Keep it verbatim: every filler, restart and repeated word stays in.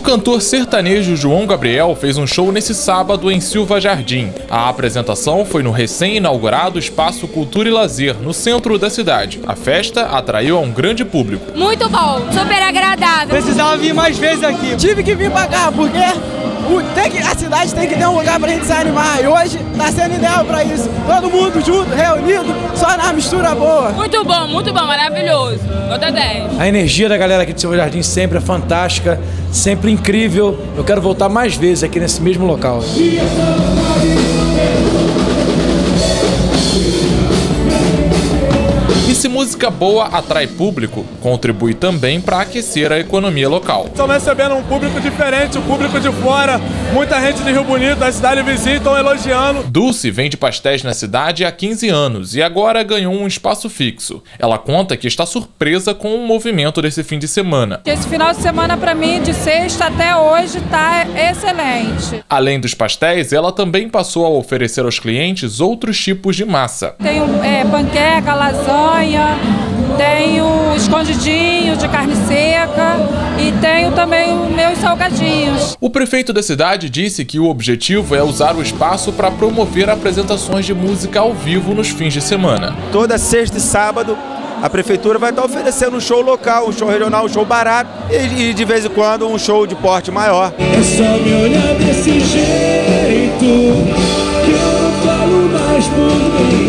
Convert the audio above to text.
cantor sertanejo João Gabriel fez um show nesse sábado em Silva Jardim. A apresentação foi no recém-inaugurado Espaço Cultura e Lazer, no centro da cidade. A festa atraiu a um grande público. Muito bom, super agradável. Precisava vir mais vezes aqui. Tive que vir pra cá, porque o, tem que, a cidade tem que ter um lugar pra gente se animar. E hoje tá sendo ideal pra isso. Todo mundo junto, reunido, só na mistura boa. Muito bom, muito bom, maravilhoso. Nota dez. A energia da galera aqui de Silva Jardim sempre é fantástica, sempre incrível. Eu quero voltar mais vezes aqui nesse mesmo local. E se música boa atrai público, contribui também para aquecer a economia local. Estamos recebendo um público diferente, um público de fora, muita gente de Rio Bonito, da cidade vizinha, estão elogiando. Dulce vende pastéis na cidade há quinze anos e agora ganhou um espaço fixo. Ela conta que está surpresa com o movimento desse fim de semana. Esse final de semana, para mim, de sexta até hoje, está excelente. Além dos pastéis, ela também passou a oferecer aos clientes outros tipos de massa. Tenho é, panqueca, lasanha, tenho escondidinho de carne seca e tenho também os meus salgadinhos. O prefeito da cidade disse que o objetivo é usar o espaço para promover apresentações de música ao vivo nos fins de semana. Toda sexta e sábado a prefeitura vai estar oferecendo um show local, um show regional, um show barato e, e de vez em quando um show de porte maior. É só me olhar desse jeito que eu não falo mais por mim.